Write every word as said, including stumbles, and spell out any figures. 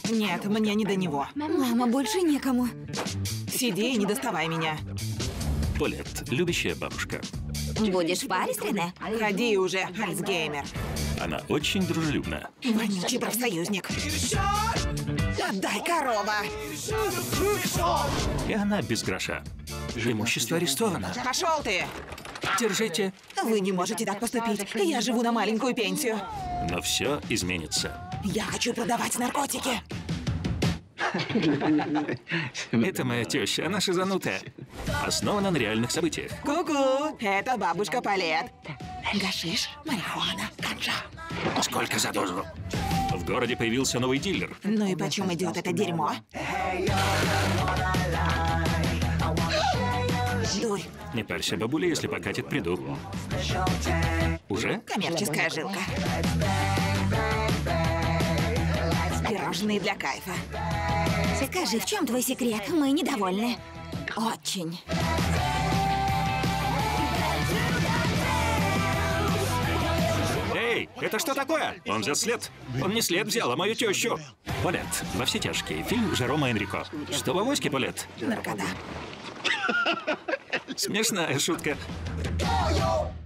Нет, мне не до него. Мама, больше некому. Сиди и не доставай меня. Полет, любящая бабушка. Будешь в паре с Рене? Ходи уже, Альцгеймер. Она очень дружелюбна. Вонючий профсоюзник. Отдай, корова! И она без гроша. Имущество арестовано. Пошел ты! Держите. Вы не можете так поступить. Я живу на маленькую пенсию. Но все изменится. Я хочу продавать наркотики. Это моя теща, она шизанутая. Основана на реальных событиях. Ку-ку, это бабушка Полет. Гашиш, марихуана, ганджа. Сколько за дозу? В городе появился новый дилер. Ну и почем идет это дерьмо? Дурь. Не парься, бабуля, если покатит, приду. Уже? Коммерческая жилка. Пирожные для кайфа. Скажи, в чем твой секрет? Мы недовольны. Очень. Эй, это что такое? Он взял след. Он не след взял, а мою тещу. Полет, во все тяжкие. Фильм Жерома Энрико. Что в авоське, Полет? Наркота. Смешная шутка.